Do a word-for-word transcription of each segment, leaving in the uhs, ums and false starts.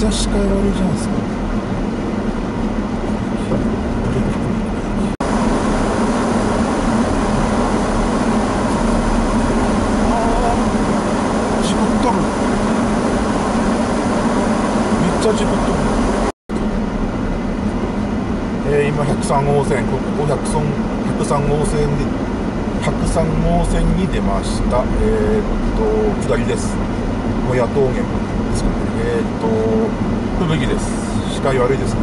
ゃ視界悪いじゃないですか。事故っとる。めっちゃ事故っとる。えー、今ひゃくさん号線、ここひゃくさん号線でひゃくさん号線に出ました。えー、っと下りです。もや峠ですかね。えー、っと吹雪です。視界悪いですね。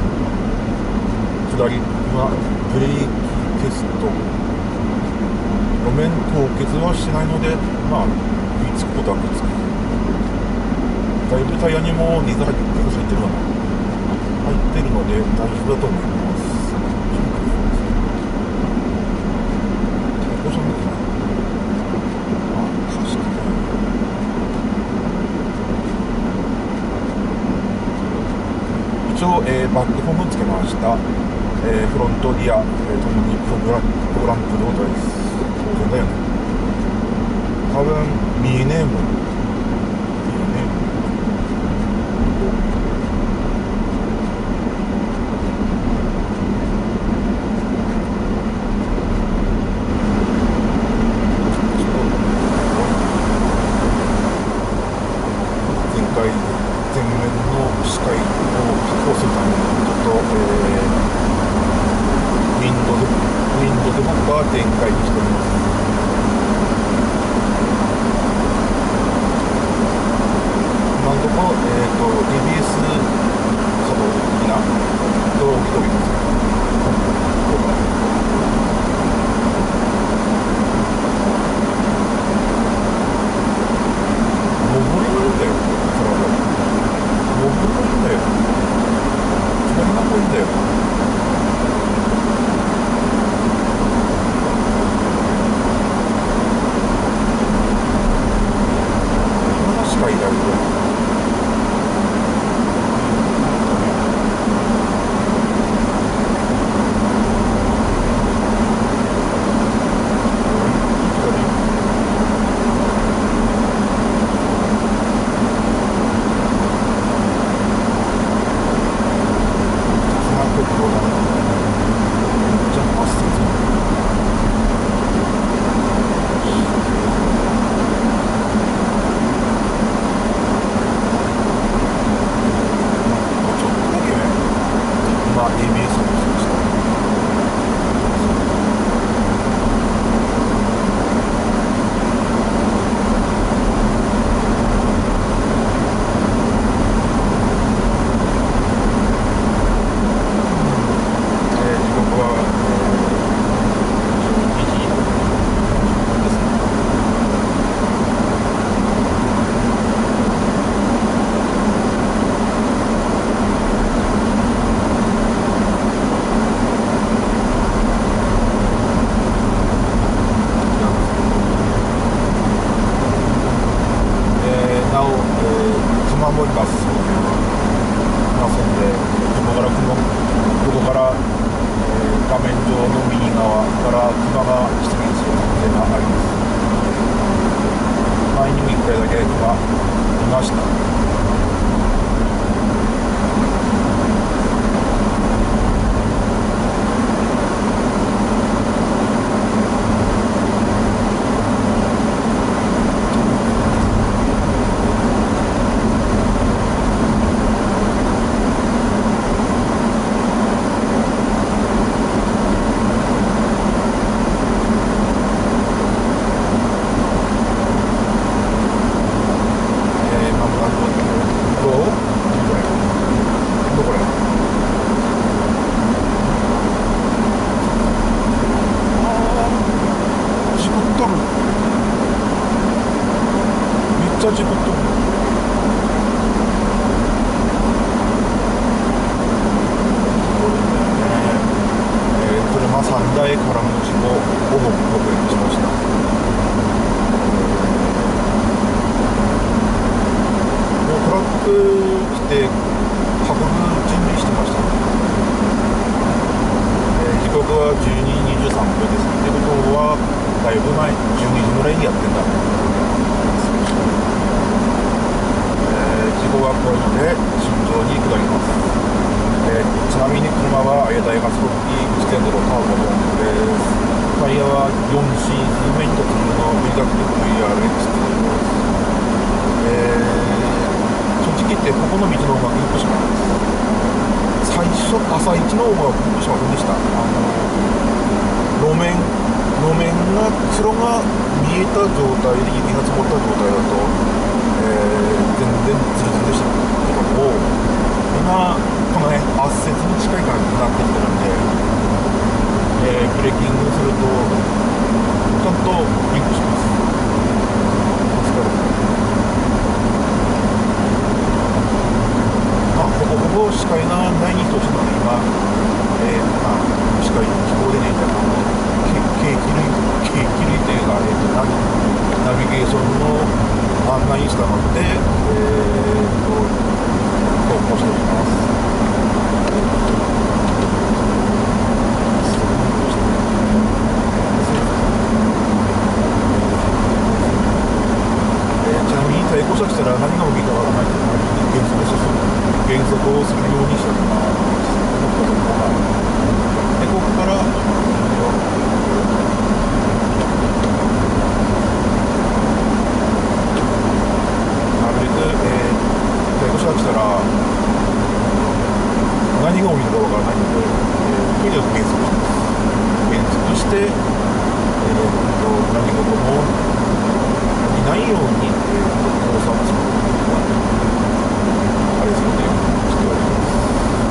下り今ブレーキテスト、路面凍結はしないので、まあ食いつくことは食いつく。だいぶタイヤにも水入ってるのかな、入ってるので大丈夫だと思います。対向車向きな、あ、確かに一応、えー、バックホームつけました。えー、フロントリア、えー、ともにフォグランプ状態です。当然だよね。多分見えねえもん。こういうのでブイアールエックス というのえー、正直言ってここの道の方がよくしまいます。最初朝一の方がよくしませんでした。あの路面路面が黒が見えた状態で雪が積もった状態だと、えー、全然ツルツルでしたけども、今このね圧雪に近い感じになってきてるんで、えー、ブレーキングするとちゃんとリンクします。助かる。まあほぼほぼ視界がないに等しいので今、えー、まあ視界飛行でねケーキ類ケーキ類というか、えー、とナビナビゲーションの案内に従って、えー、と投稿しております。対向車来たら何が起きたかわからないので、減速して減速をするようにしております。で、ここからなるべく、えー、対向車が来たら何が起きるかわからないので、えー、とにかく減速します。減速して、えー、と何事もないように、えー、交差をすることがあれですのでしております。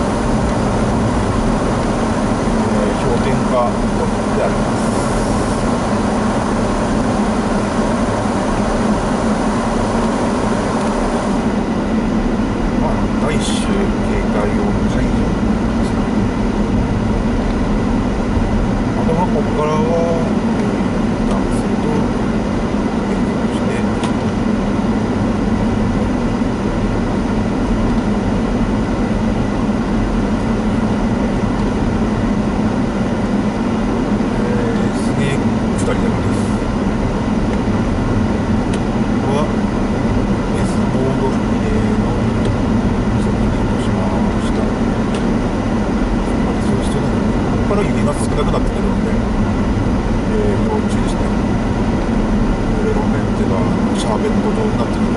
えー、氷点下であります。まあ来週警戒を解除ですね。あとはここからはダンスと雪が少なくなってくるので、えー、要注意ですね。路面っていうのはシャーベット状になってくる